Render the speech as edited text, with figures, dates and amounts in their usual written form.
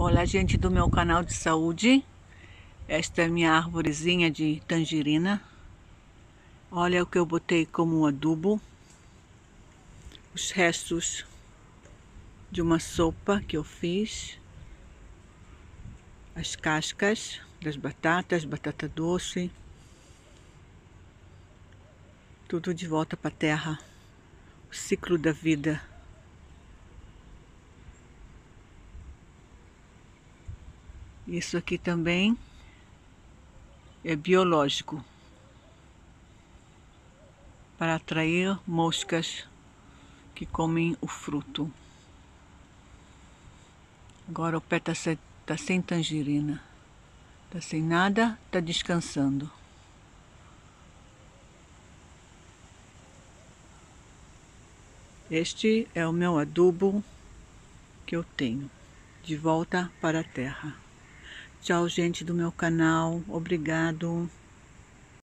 Olá, gente do meu canal de saúde. Esta é minha arvorezinha de tangerina. Olha o que eu botei como adubo. Os restos de uma sopa que eu fiz. As cascas das batatas, batata doce. Tudo de volta para a terra. O ciclo da vida. Isso aqui também é biológico, para atrair moscas que comem o fruto. Agora o pé tá sem tangerina, tá sem nada, tá descansando. Este é o meu adubo que eu tenho, de volta para a terra. Tchau, gente do meu canal, obrigado.